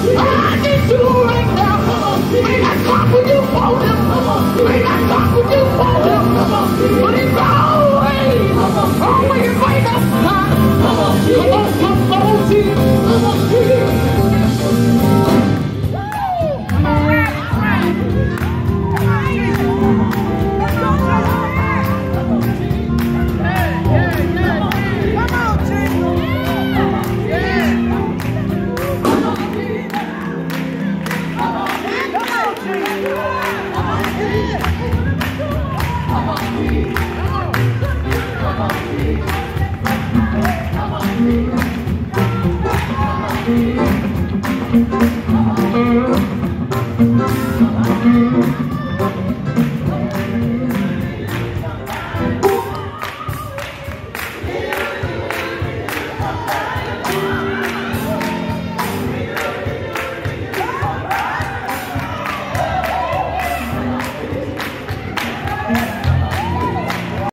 I need you right now. May not talk when you want him. May not talk when you want him. But he's always right up time. Come on, Jesus.